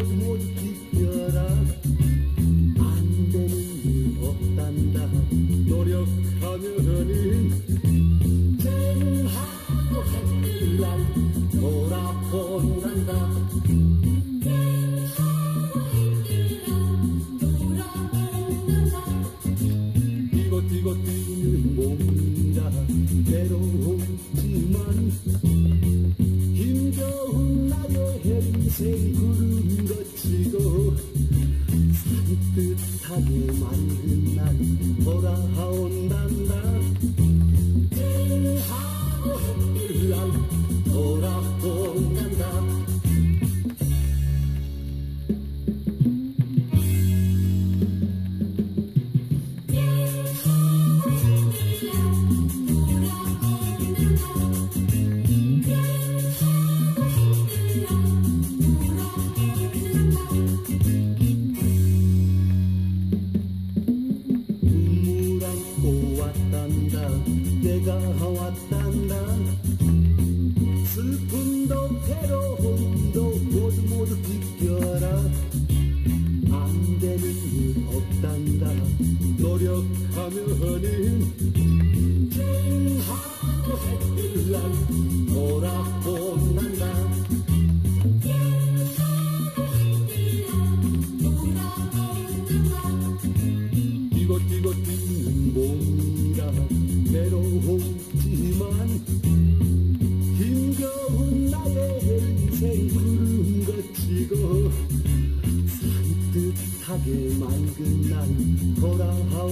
모두 비켜라. 안 되는 일 없단다. 노력하면은 쟁하고 햇빛날 돌아본단다. 뛰고 뛰고 뛰는 몸이라 괴로웠지만 힘겨운 나의 인생 구름 거치고 산뜻하게 만든 날 돌아온단다. 쨍하고 햇빛날 돌아온단다. 내가 왔단다. 슬픔도 괴로움도 모두 비켜라. 안 되는 일 없단다. 노력하면은 쨍하고 햇빛날 돌아온단다. 뛰고 뛰고 뛰는 몸이라 외로웠지만 힘겨운 나의 인생 구름 거치고 산뜻하게 맑은 날 돌아와